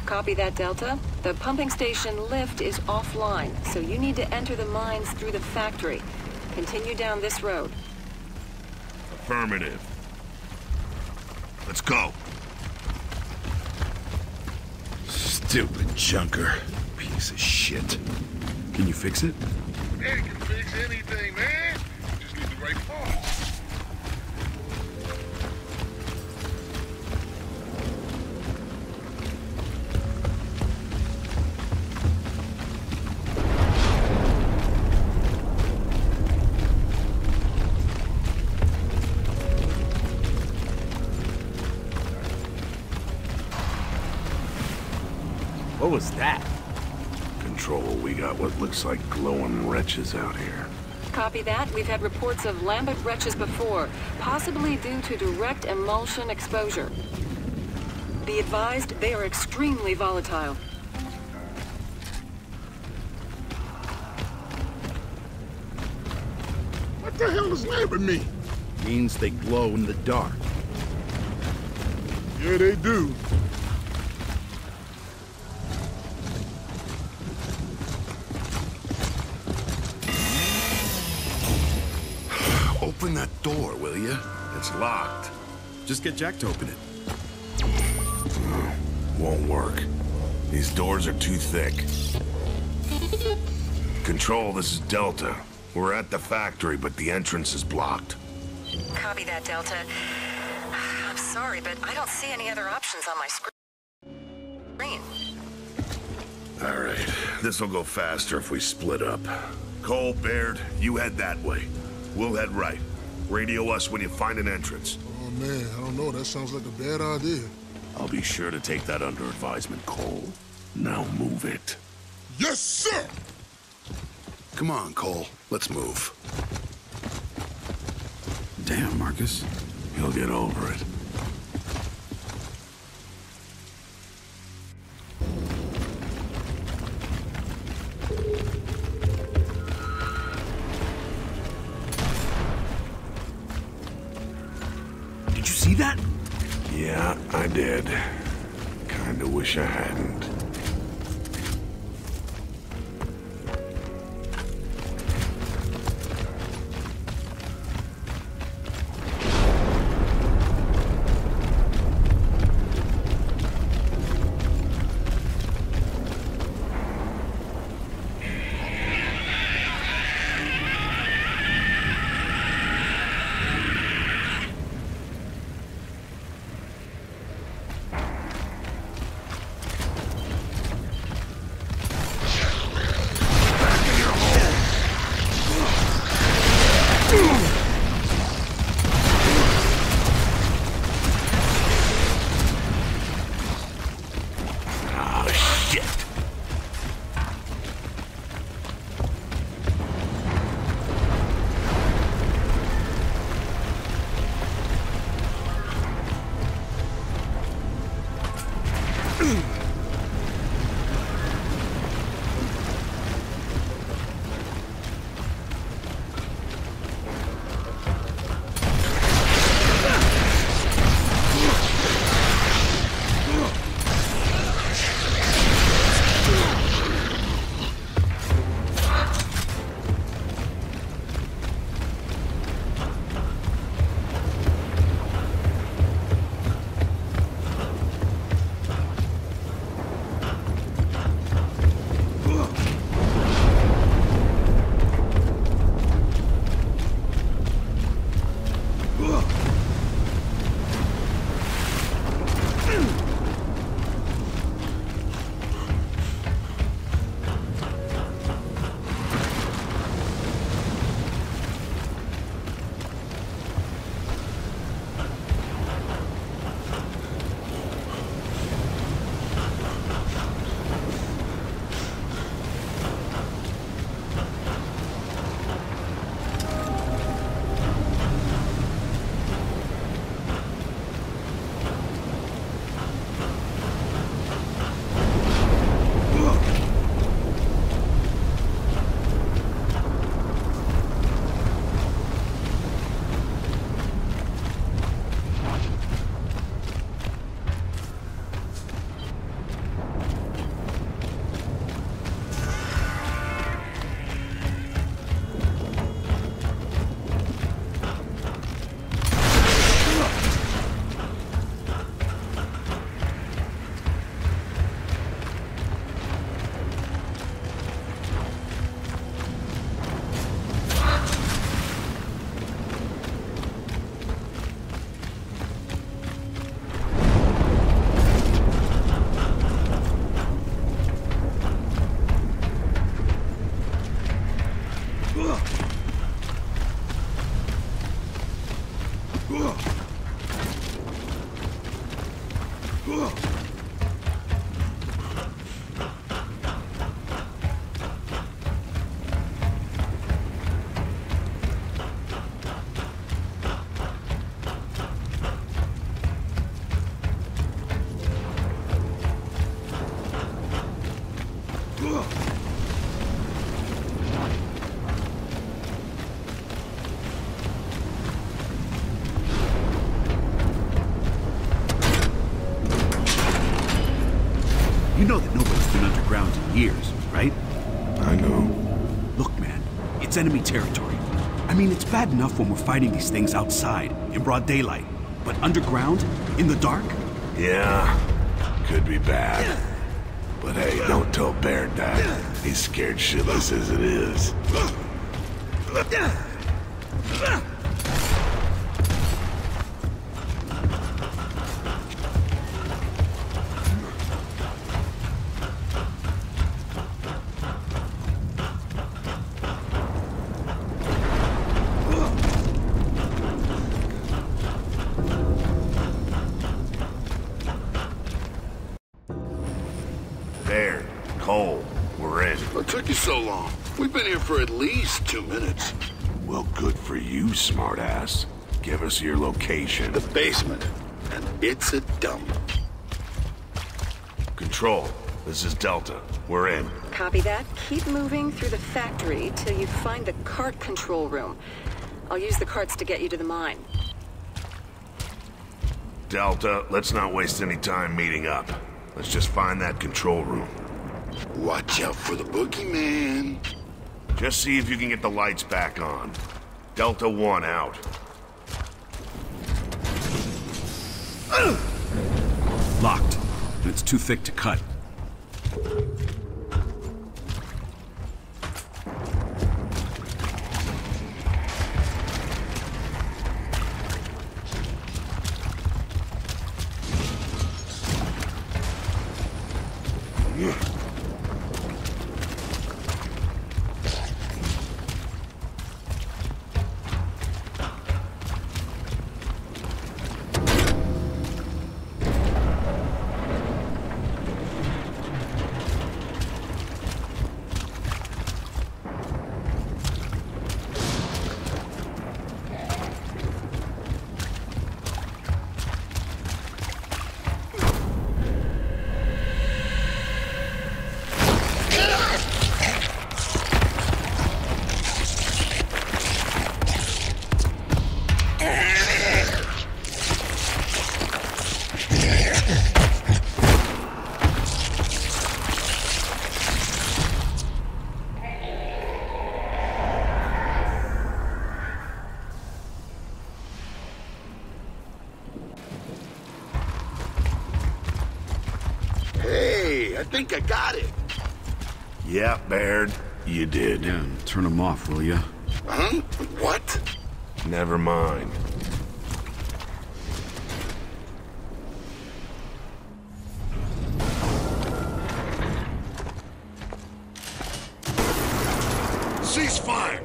Copy that, Delta. The pumping station lift is offline, so you need to enter the mines through the factory. Continue down this road. Affirmative. Let's go. Stupid junker. Piece of shit. Can you fix it? Man can fix anything, man. You just need the right parts. What was that? Control, we got what looks like glowing wretches out here. Copy that. We've had reports of lambent wretches before, possibly due to direct emulsion exposure. Be advised, they are extremely volatile. What the hell does lambent mean? Means they glow in the dark. Yeah, they do. Open that door, will you? It's locked. Just get Jack to open it. Won't work. These doors are too thick. Control, this is Delta. We're at the factory, but the entrance is blocked. Copy that, Delta. I'm sorry, but I don't see any other options on my screen. All right, this'll go faster if we split up. Cole, Baird, you head that way. We'll head right. Radio us when you find an entrance. Oh, man, I don't know. That sounds like a bad idea. I'll be sure to take that under advisement, Cole. Now move it. Yes, sir! Come on, Cole. Let's move. Damn, Marcus. He'll get over it. Did you see that? Yeah, I did. Kinda wish I hadn't. You know that nobody's been underground in years, right? I know. Look, man, it's enemy territory. I mean, it's bad enough when we're fighting these things outside, in broad daylight. But underground? In the dark? Yeah, could be bad. But hey, don't tell Baird that. He's scared shitless as it is. Baird, Cole, we're in. What took you so long? We've been here for at least 2 minutes. Well, good for you, smartass. Give us your location. The basement. And it's a dump. Control, this is Delta. We're in. Copy that. Keep moving through the factory till you find the cart control room. I'll use the carts to get you to the mine. Delta, let's not waste any time meeting up. Let's just find that control room. Watch out for the boogeyman. Just see if you can get the lights back on. Delta 1 out. Locked. And it's too thick to cut. I think I got it. Yeah, Baird, you did. Yeah, turn them off, will ya? Huh? What? Never mind. Ceasefire!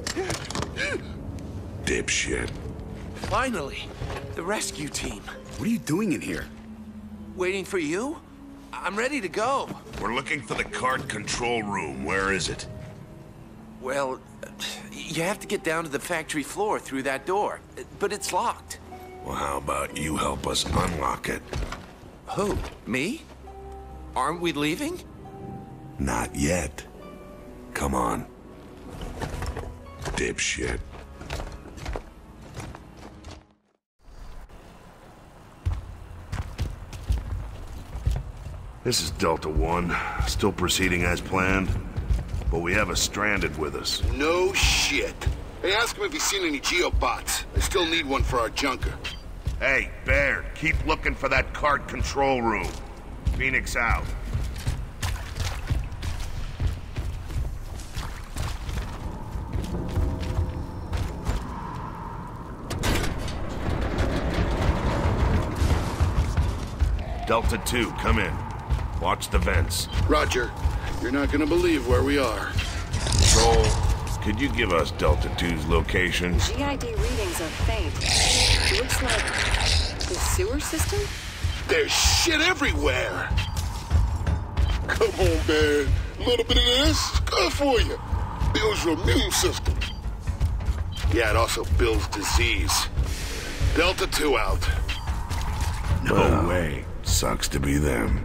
Dipshit. Finally, the rescue team. What are you doing in here? Waiting for you? I'm ready to go. We're looking for the cart control room. Where is it? Well, you have to get down to the factory floor through that door, but it's locked. Well, how about you help us unlock it? Who? Me? Aren't we leaving? Not yet. Come on. Dipshit. This is Delta 1, still proceeding as planned, but we have a stranded with us. No shit. Hey, ask him if he's seen any geobots. I still need one for our junker. Hey, Baird, keep looking for that cart control room. Phoenix out. Delta 2, come in. Watch the vents. Roger. You're not gonna believe where we are. Control, could you give us Delta 2's location? GID readings are faint. Looks like the sewer system? There's shit everywhere! Come on, man. A little bit of this is good for you. Builds your immune system. Yeah, it also builds disease. Delta 2 out. No way. Sucks to be them.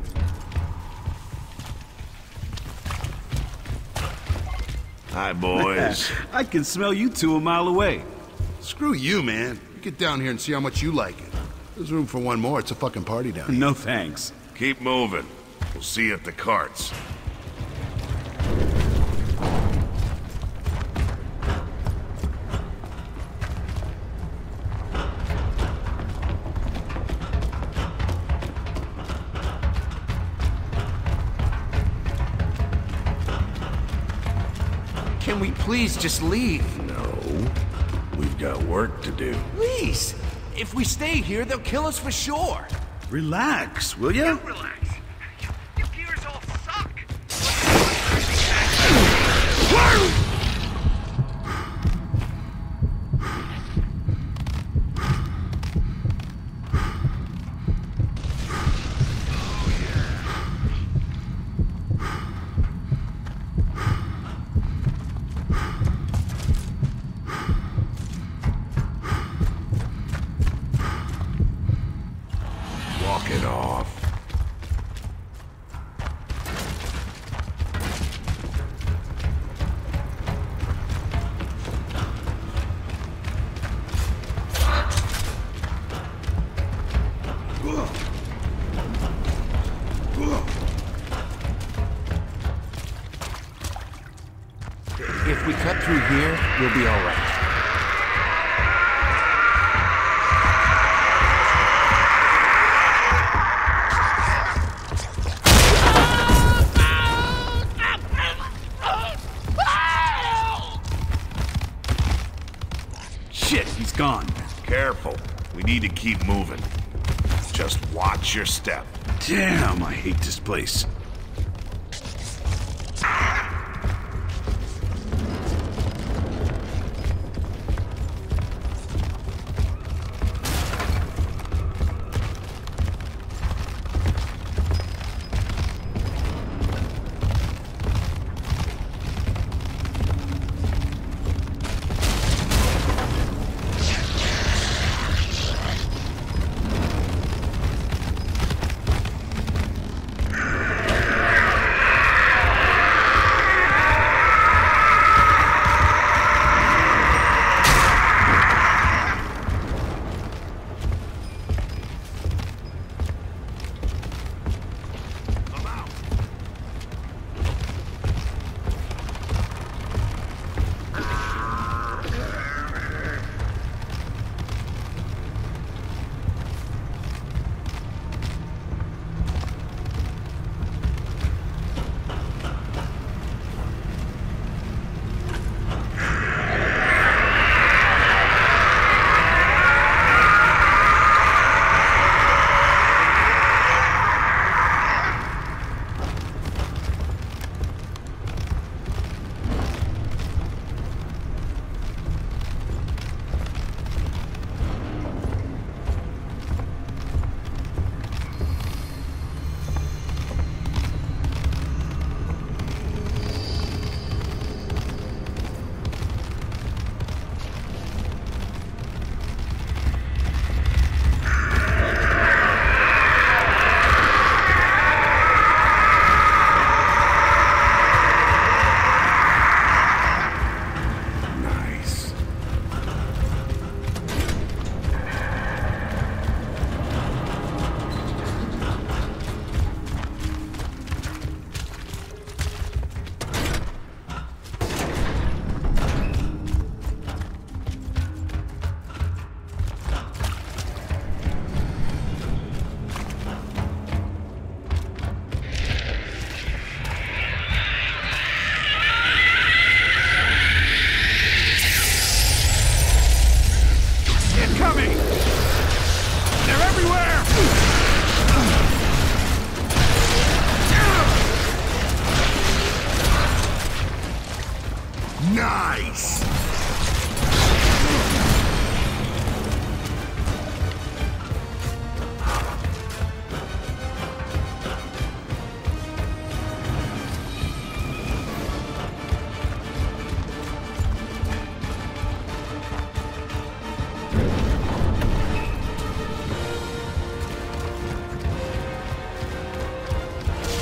Hi, boys. I can smell you two a mile away. Screw you, man. Get down here and see how much you like it. There's room for one more. It's a fucking party down here. No thanks. Keep moving. We'll see you at the carts. Can we please just leave? No. We've got work to do. Please! If we stay here, they'll kill us for sure. Relax, will ya? Relax. Your gears all suck. Walk it off. If we cut through here, we'll be all right. Shit, he's gone. Careful. We need to keep moving. Just watch your step. Damn, I hate this place. Nice!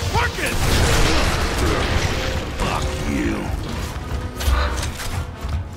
Fuck you.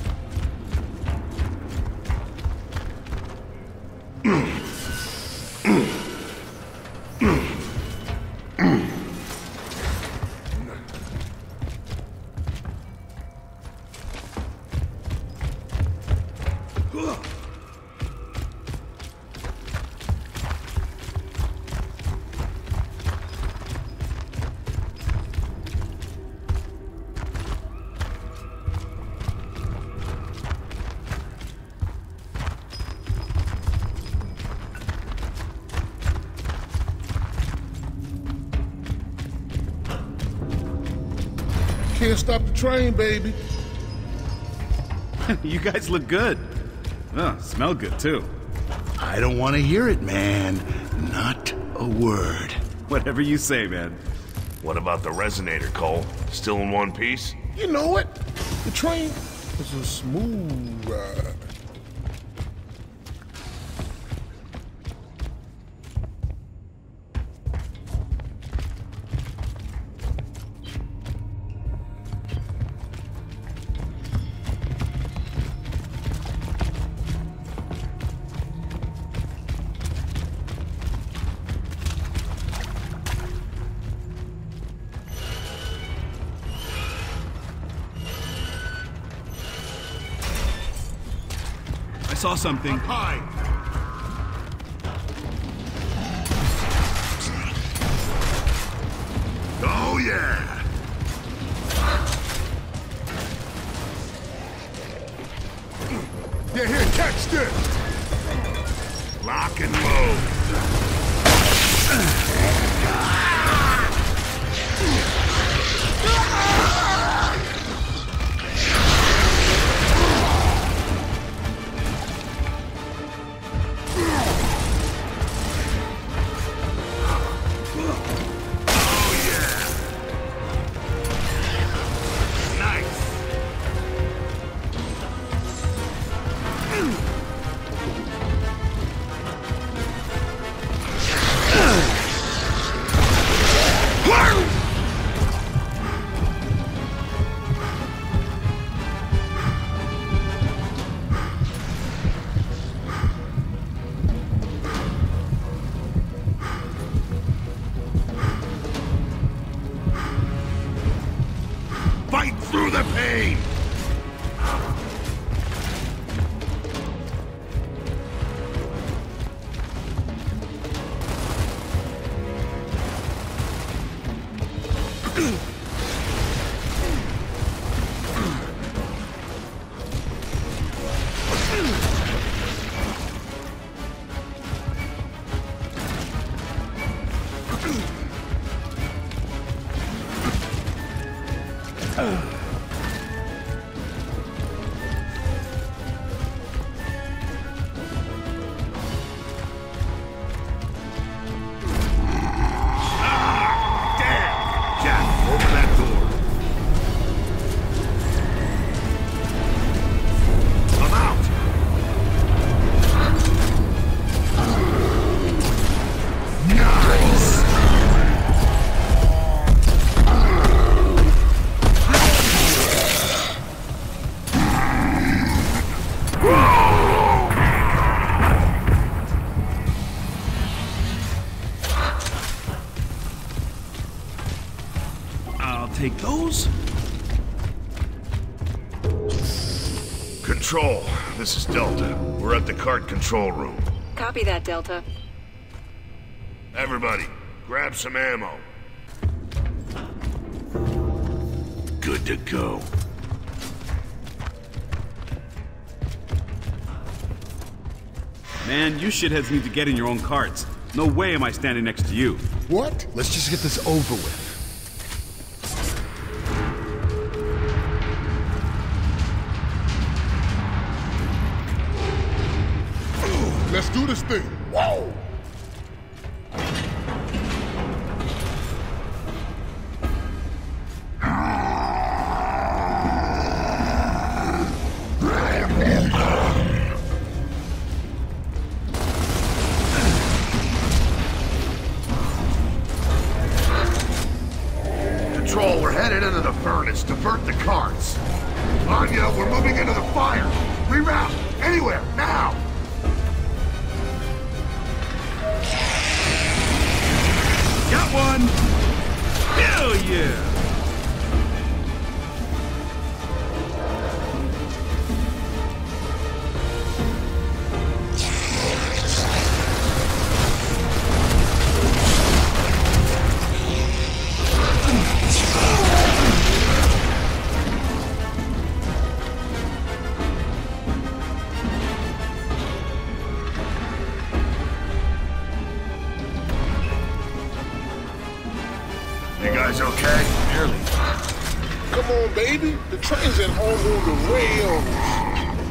Can't stop the train, baby. You guys look good. Oh, smell good, too. I don't want to hear it, man. Not a word. Whatever you say, man. What about the resonator, Cole? Still in one piece? You know what? The train is a smooth ride. I saw something. Hi. Oh, yeah! Yeah, here, catch this! Lock and load. Fight through the pain! Take those? Control, this is Delta. We're at the cart control room. Copy that, Delta. Everybody, grab some ammo. Good to go. Man, you shitheads need to get in your own carts. No way am I standing next to you. What? Let's just get this over with. Let's do this thing. Whoa! Control, we're headed into the furnace. Divert the carts. Anya, we're moving into the fire. Reroute. Anywhere. Now. Got one! Hell yeah! You guys okay? Barely. Come on, baby. The train's at home on the rails.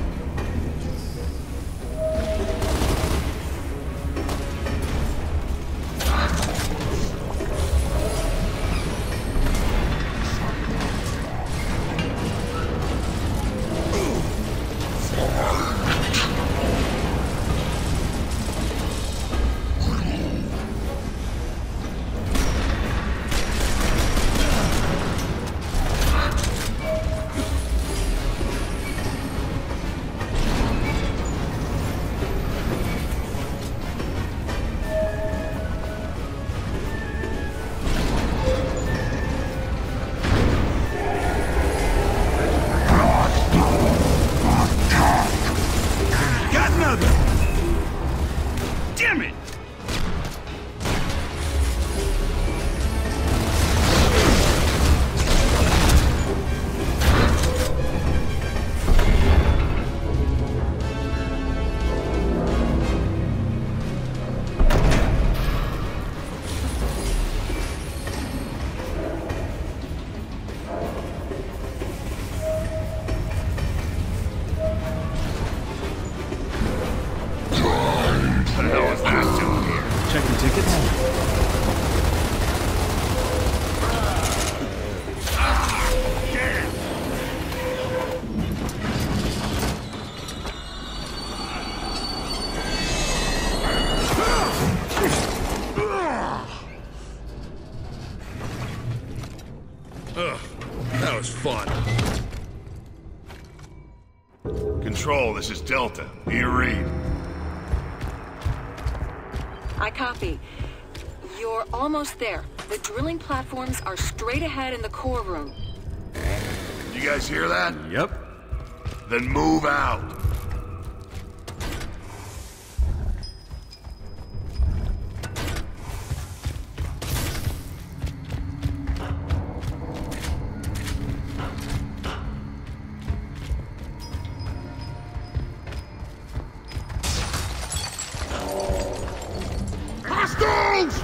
Damn it! Checking tickets? That was fun. Control, this is Delta. Do you read? I copy. You're almost there. The drilling platforms are straight ahead in the core room. You guys hear that? Yep. Then move out. Hostiles!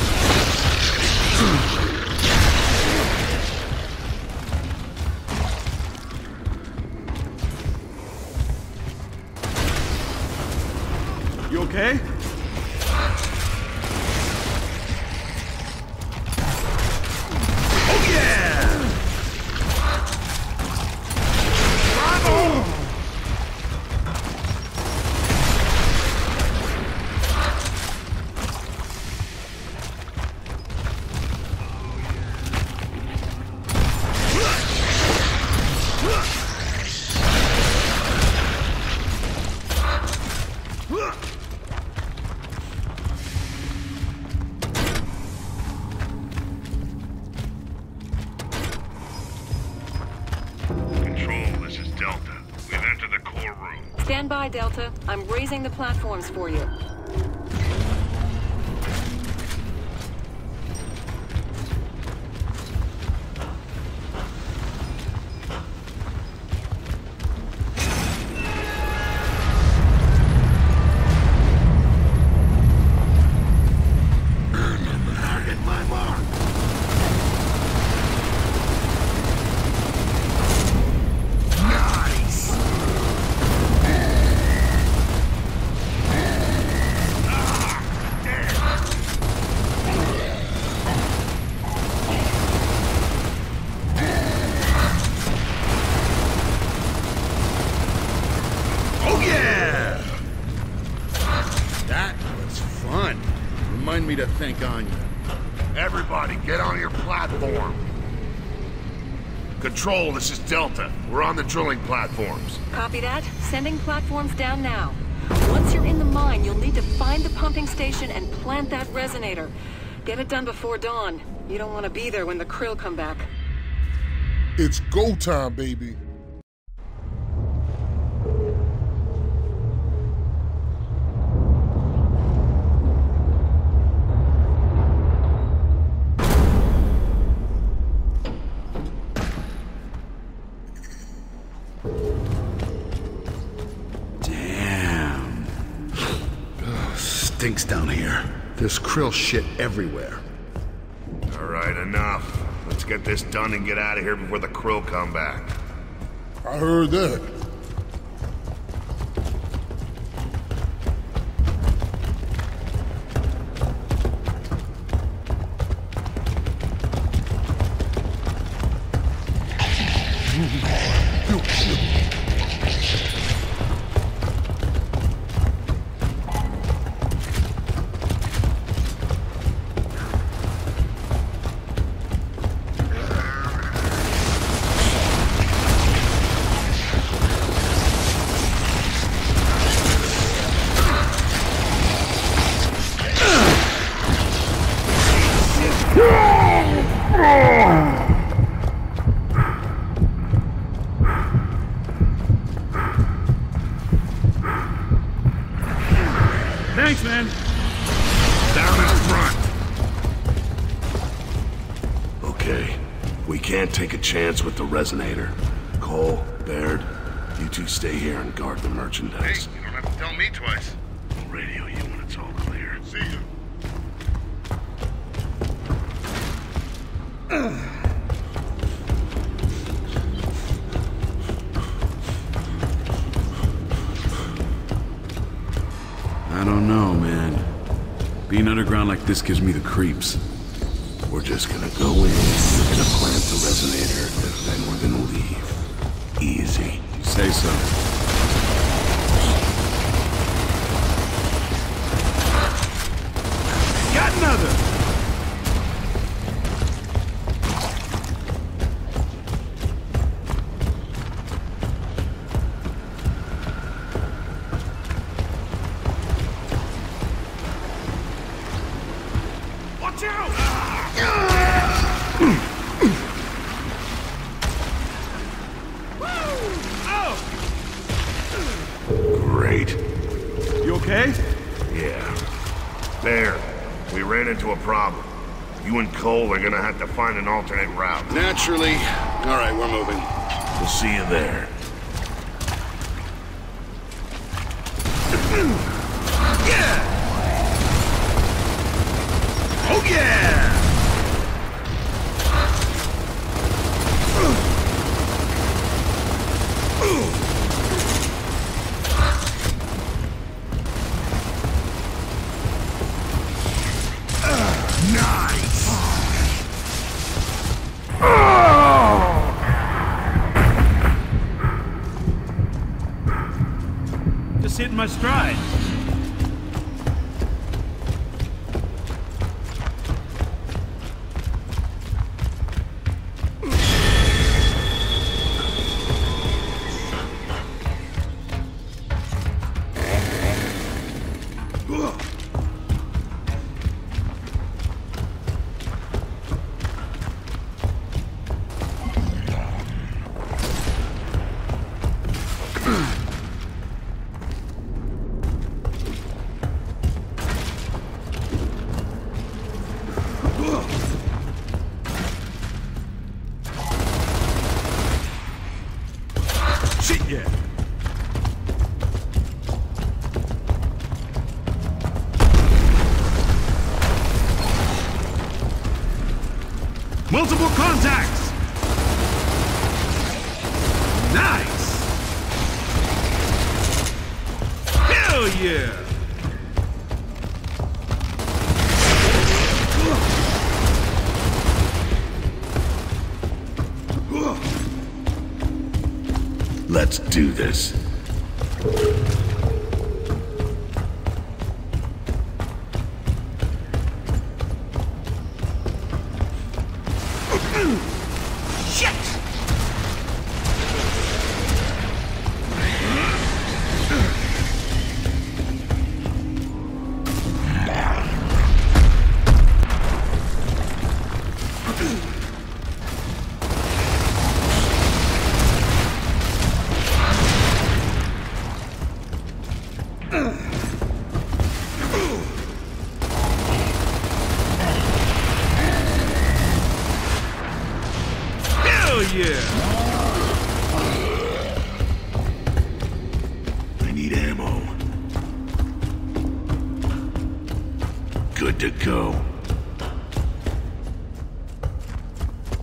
You okay? Oh yeah! Bravo! Control, this is Delta. We've entered the core room. Stand by, Delta. I'm raising the platforms for you. Hit my mark. Nice. Oh yeah! That was fun. Remind me to thank Anya. Everybody, get on your platform. Control, this is Delta. We're on the drilling platforms. Copy that. Sending platforms down now. Once you're in the mine, you'll need to find the pumping station and plant that resonator. Get it done before dawn. You don't want to be there when the krill come back. It's go time, baby. Damn. Stinks down here. There's krill shit everywhere. All right, enough. Let's get this done and get out of here before the Krill come back. I heard that. Thanks, man. Down in front. Okay. We can't take a chance with the resonator. Cole, Baird, you two stay here and guard the merchandise. You don't have to tell me twice. I'll radio you when it's all clear. See you. I don't know, man. Being underground like this gives me the creeps. We're just gonna go in, we're gonna plant the resonator, and then we're gonna leave. Easy. You say so. Got another! Watch out! Great. You okay? Yeah. There. We ran into a problem. You and Cole are gonna have to find an alternate route. Naturally. All right, we're moving. We'll see you there. Oh yeah! Just hitting my stride. Shit, yeah. Multiple contacts. Nice. Hell yeah. Let's do this. Yeah. I need ammo. Good to go.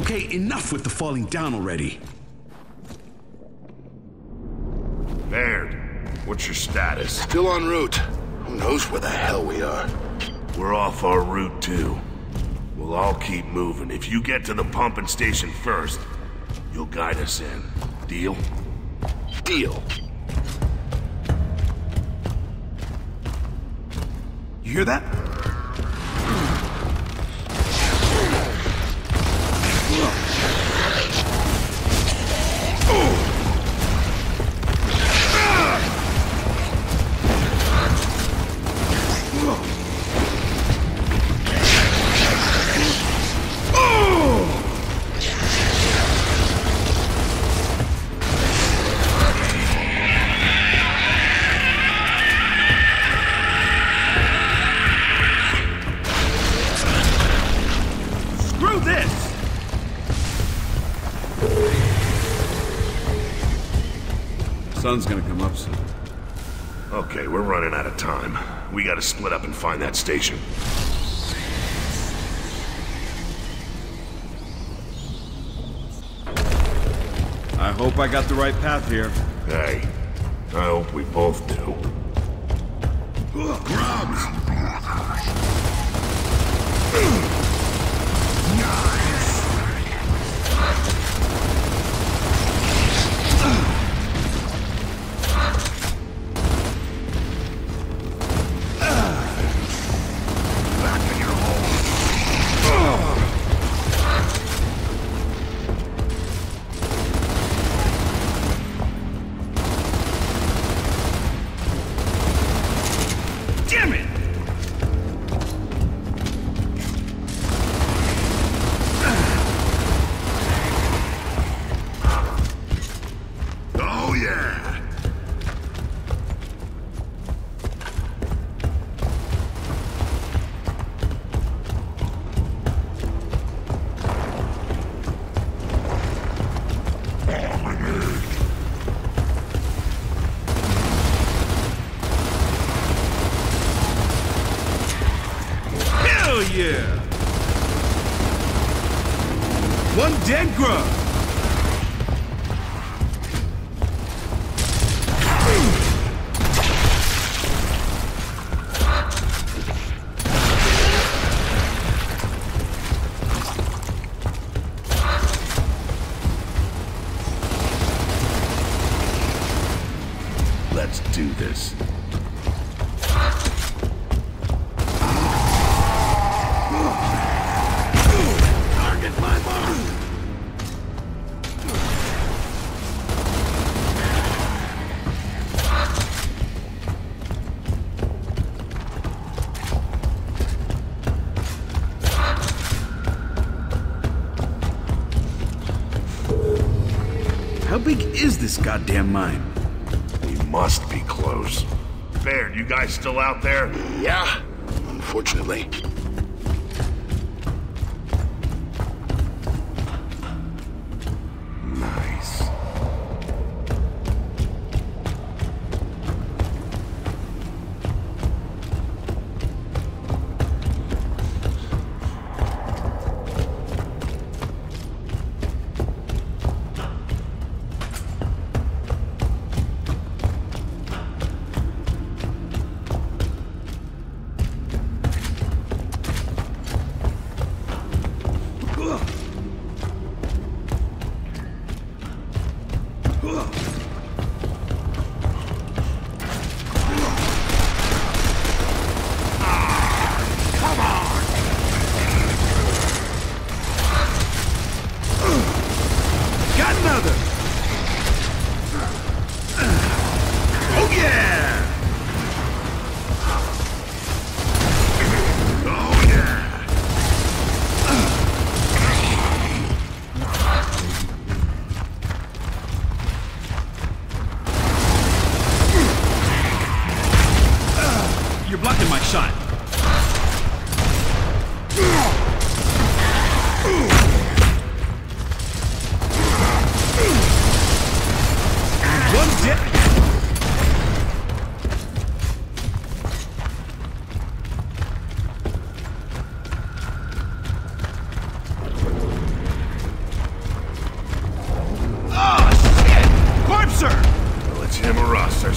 Okay, enough with the falling down already. Baird, what's your status? Still en route. Who knows where the hell we are? We're off our route, too. We'll all keep moving. If you get to the pumping station first, you'll guide us in. Deal? Deal. You hear that? Screw this! Sun's gonna come up soon. Okay, we're running out of time. We gotta split up and find that station. I hope I got the right path here. Hey, I hope we both do. Grubs! Damn it! Oh, yeah! Hell yeah! One dead grub! Let's do this. Target my mark! How big is this goddamn mine? We must be close. Baird, you guys still out there? Yeah, unfortunately. Nice.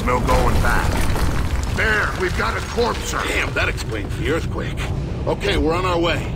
There's no going back. There, we've got a corpse. Damn, that explains the earthquake. Okay, we're on our way.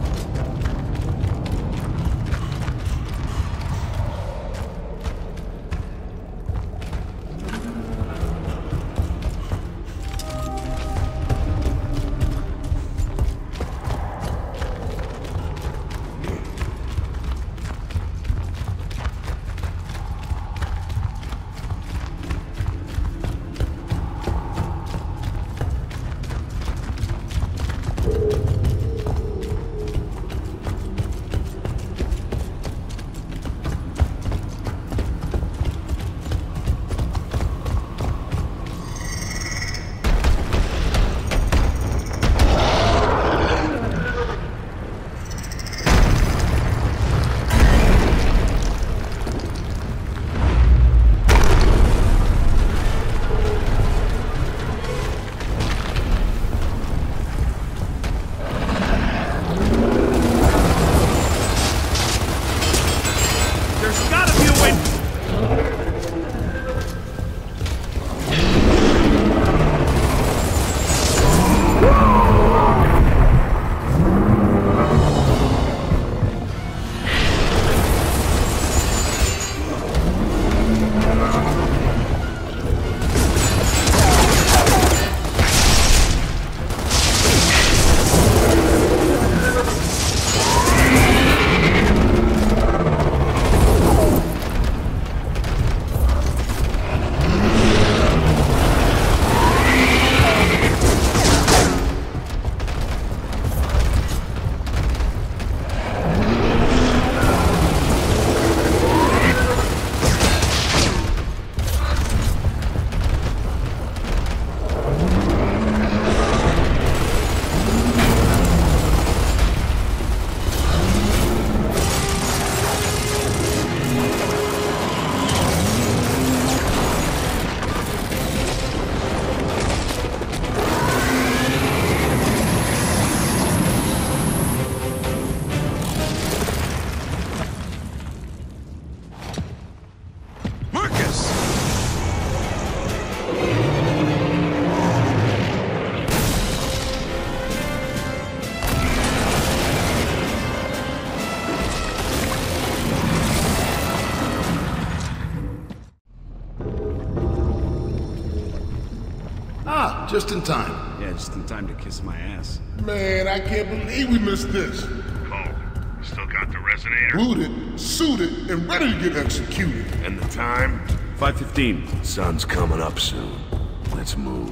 Just in time. Yeah, just in time to kiss my ass. Man, I can't believe we missed this. Cole, still got the resonator? Booted, suited, and ready to get executed. And the time? 5:15. Sun's coming up soon. Let's move.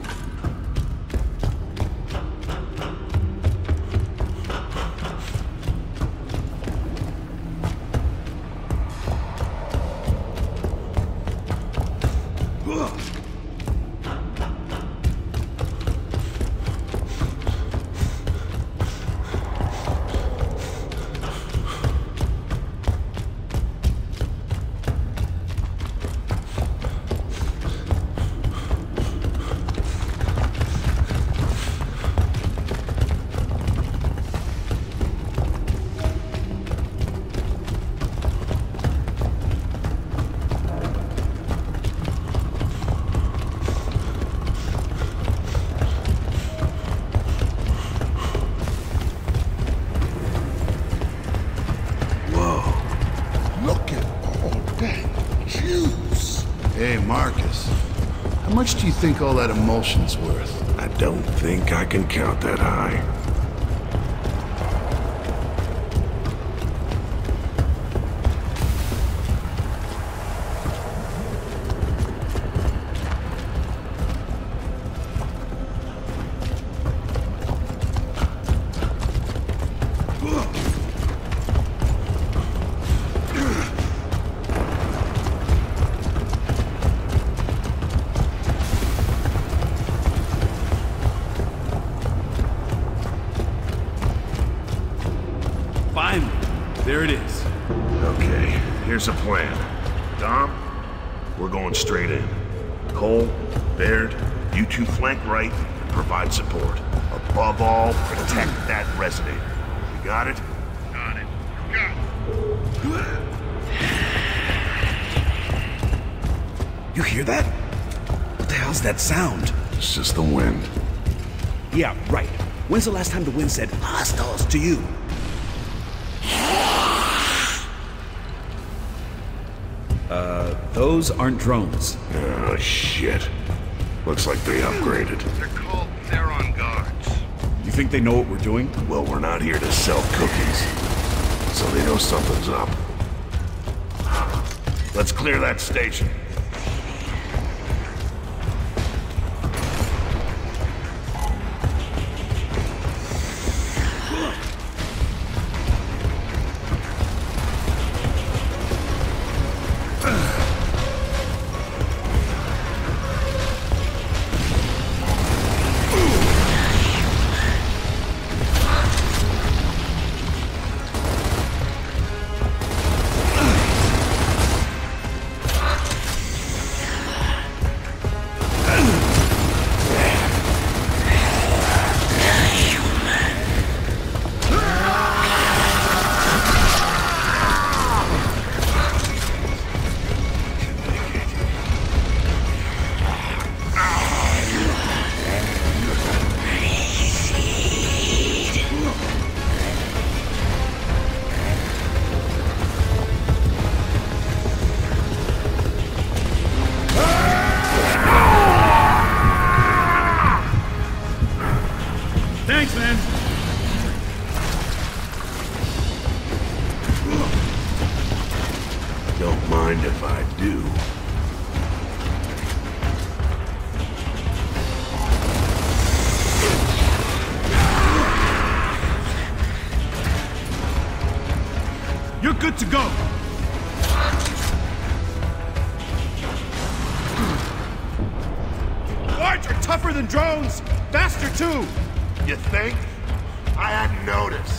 Hey, Marcus. How much do you think all that emulsion's worth? I don't think I can count that high. There it is. Okay, here's a plan. Dom, we're going straight in. Cole, Baird, you two flank right and provide support. Above all, protect that resonator. You got it? Got it. Go. You hear that? What the hell's that sound? It's just the wind. Yeah, right. When's the last time the wind said hostiles to you? Those aren't drones. Oh, shit. Looks like they upgraded. They're called Theron guards. You think they know what we're doing? Well, we're not here to sell cookies, so they know something's up. Let's clear that station. Thanks, man. Don't mind if I do. You're good to go. Guards are tougher than drones. Faster, too. You think? I hadn't noticed.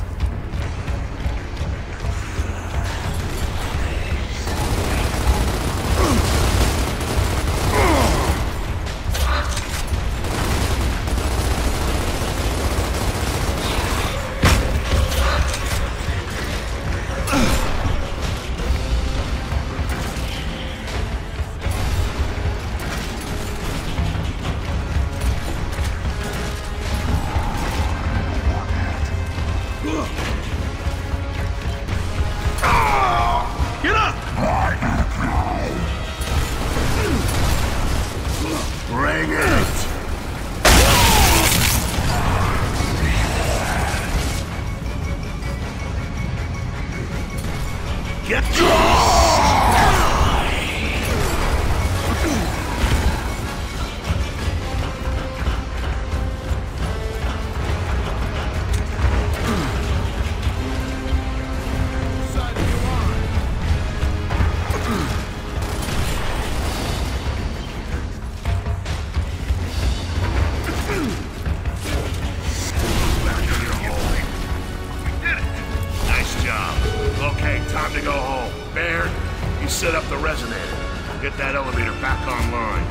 Get up! Bring it! Get time to go home. Baird, you set up the resonator. We'll get that elevator back online.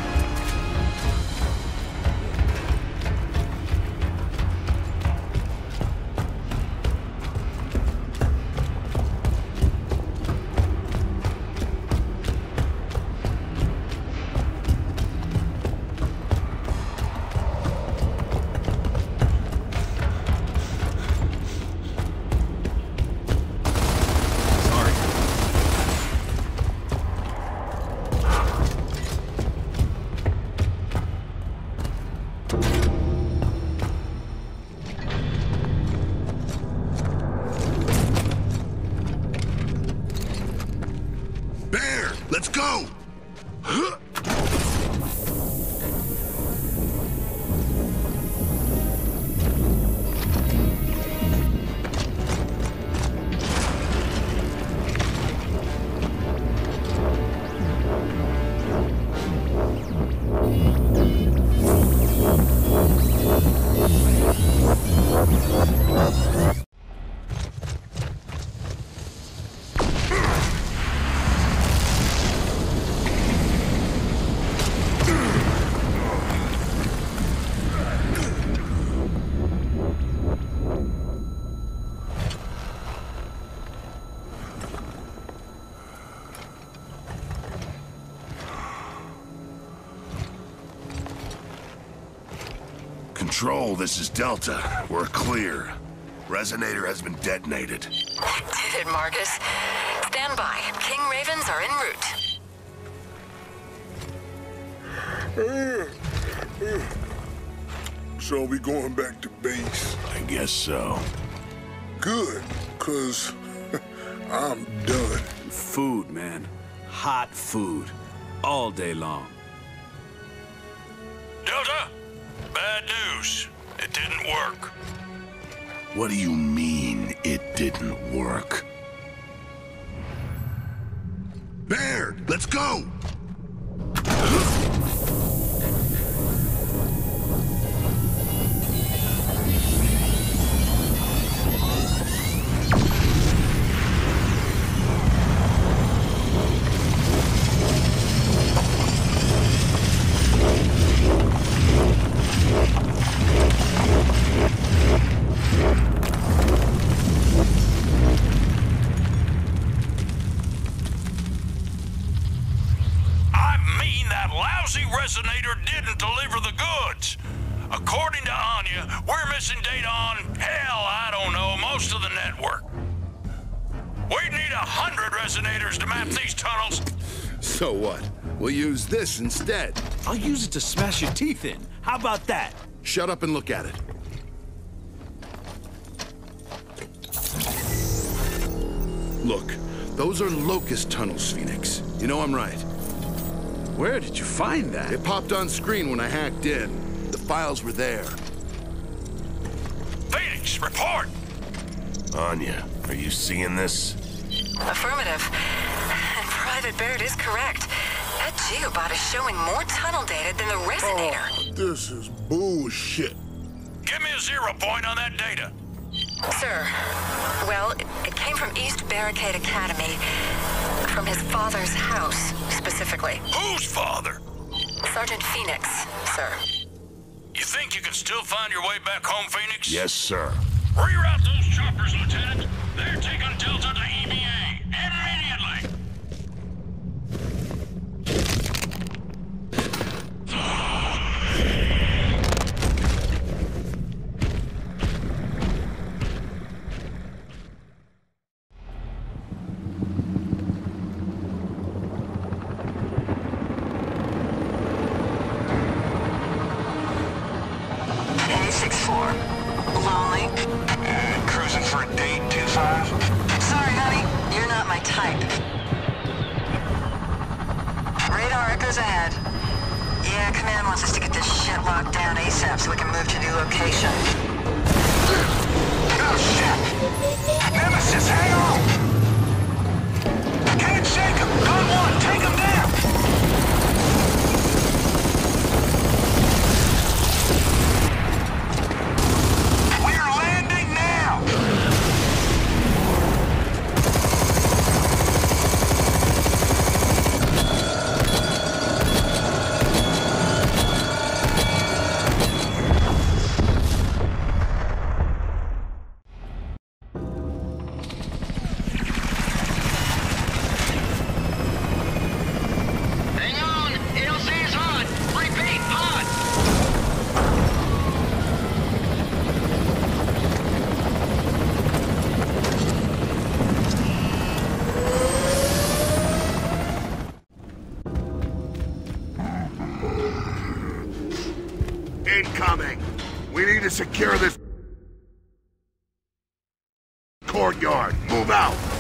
Control, this is Delta. We're clear. Resonator has been detonated. Did it, Marcus. Stand by. King Ravens are en route. So we going back to base? I guess so. Good, 'cause I'm done. Food, man. Hot food. All day long. Delta, bad news. It didn't work. What do you mean, it didn't work? Baird, let's go! Resonator didn't deliver the goods. According to Anya, we're missing data on, hell, I don't know, most of the network. We'd need 100 resonators to map these tunnels. So what? We'll use this instead. I'll use it to smash your teeth in. How about that? Shut up and look at it. Look, those are Locust tunnels, Phoenix. You know I'm right. Where did you find that? It popped on screen when I hacked in. The files were there. Phoenix, report! Anya, are you seeing this? Affirmative. And Private Baird is correct. That geobot is showing more tunnel data than the Resonator. Oh, this is bullshit. Give me a 0 point on that data. Sir, well, it came from East Barricade Academy. From his father's house, specifically. Whose father? Sergeant Phoenix, sir. You think you can still find your way back home, Phoenix? Yes, sir. Reroute those choppers, Lieutenant. They're taking Delta to EBA. Immediately! Cruising for a date, 2-5? Sorry, honey. You're not my type. Radar echoes ahead. Yeah, Command wants us to get this shit locked down ASAP so we can move to new location. Oh, shit! Nemesis, hang on! Can't shake him! Gun 1, take him down! We're landing now! Hang on! ALC is hot! Repeat, hot! Incoming! We need to secure this courtyard. Move out!